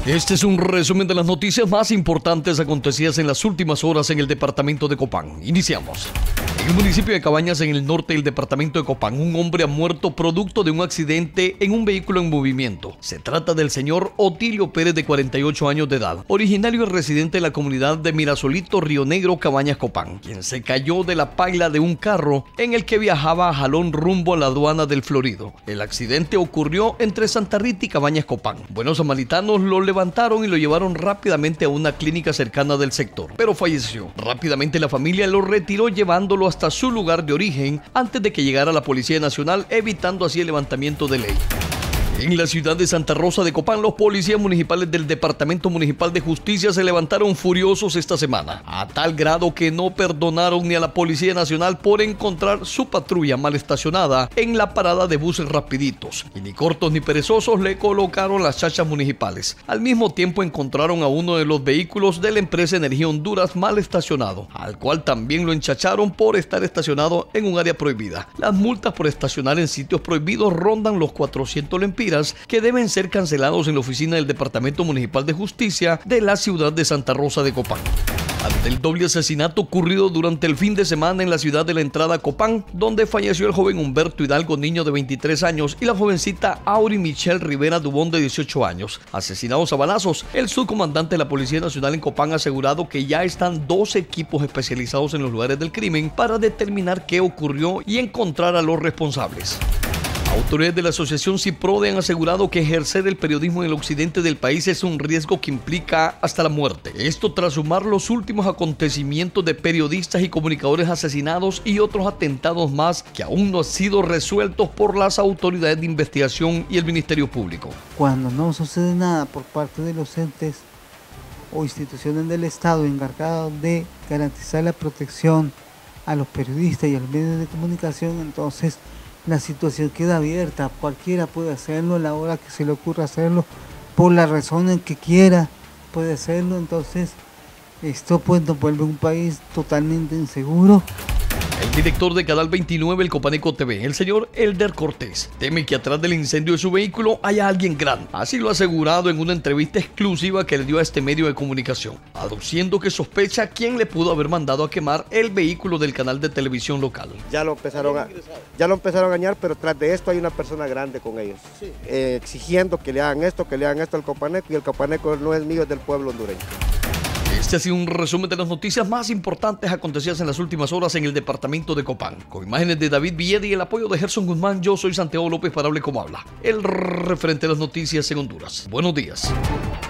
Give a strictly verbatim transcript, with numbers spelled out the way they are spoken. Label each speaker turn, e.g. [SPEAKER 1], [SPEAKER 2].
[SPEAKER 1] Este es un resumen de las noticias más importantes acontecidas en las últimas horas en el departamento de Copán. Iniciamos. En el municipio de Cabañas, en el norte del departamento de Copán, un hombre ha muerto producto de un accidente en un vehículo en movimiento. Se trata del señor Otilio Pérez, de cuarenta y ocho años de edad, originario y residente de la comunidad de Mirasolito, Río Negro, Cabañas, Copán, quien se cayó de la paila de un carro en el que viajaba a jalón rumbo a la aduana del Florido. El accidente ocurrió entre Santa Rita y Cabañas, Copán. Buenos samaritanos lo levantaron y lo llevaron rápidamente a una clínica cercana del sector, pero falleció. Rápidamente la familia lo retiró llevándolo hasta su lugar de origen antes de que llegara la Policía Nacional, evitando así el levantamiento de ley. En la ciudad de Santa Rosa de Copán, los policías municipales del Departamento Municipal de Justicia se levantaron furiosos esta semana, a tal grado que no perdonaron ni a la Policía Nacional por encontrar su patrulla mal estacionada en la parada de buses rapiditos, y ni cortos ni perezosos le colocaron las chachas municipales. Al mismo tiempo encontraron a uno de los vehículos de la empresa Energía Honduras mal estacionado, al cual también lo enchacharon por estar estacionado en un área prohibida. Las multas por estacionar en sitios prohibidos rondan los cuatrocientos lempiras, que deben ser cancelados en la oficina del Departamento Municipal de Justicia de la ciudad de Santa Rosa de Copán. Ante el doble asesinato ocurrido durante el fin de semana en la ciudad de la Entrada Copán, donde falleció el joven Humberto Hidalgo, niño de veintitrés años, y la jovencita Auri Michelle Rivera Dubón, de dieciocho años, asesinados a balazos, el subcomandante de la Policía Nacional en Copán ha asegurado que ya están dos equipos especializados en los lugares del crimen para determinar qué ocurrió y encontrar a los responsables. Autoridades de la asociación CIPRODE han asegurado que ejercer el periodismo en el occidente del país es un riesgo que implica hasta la muerte. Esto tras sumar los últimos acontecimientos de periodistas y comunicadores asesinados y otros atentados más que aún no han sido resueltos por las autoridades de investigación y el Ministerio Público.
[SPEAKER 2] Cuando no sucede nada por parte de los entes o instituciones del Estado encargados de garantizar la protección a los periodistas y a los medios de comunicación, entonces la situación queda abierta. Cualquiera puede hacerlo a la hora que se le ocurra hacerlo, por la razón en que quiera puede hacerlo. Entonces esto pues nos vuelve un país totalmente inseguro.
[SPEAKER 1] El director de Canal veintinueve, el Copaneco T V, el señor Elder Cortés, teme que atrás del incendio de su vehículo haya alguien grande. Así lo ha asegurado en una entrevista exclusiva que le dio a este medio de comunicación, aduciendo que sospecha quién le pudo haber mandado a quemar el vehículo del canal de televisión local.
[SPEAKER 3] Ya lo empezaron a, ya lo empezaron a engañar, pero tras de esto hay una persona grande con ellos, sí. eh, exigiendo que le hagan esto, que le hagan esto al Copaneco, y el Copaneco no es mío, es del pueblo hondureño.
[SPEAKER 1] Este ha sido un resumen de las noticias más importantes acontecidas en las últimas horas en el departamento de Copán. Con imágenes de David Villeda y el apoyo de Gerson Guzmán, yo soy Santiago López para Hable Como Habla, el referente de las noticias en Honduras. Buenos días.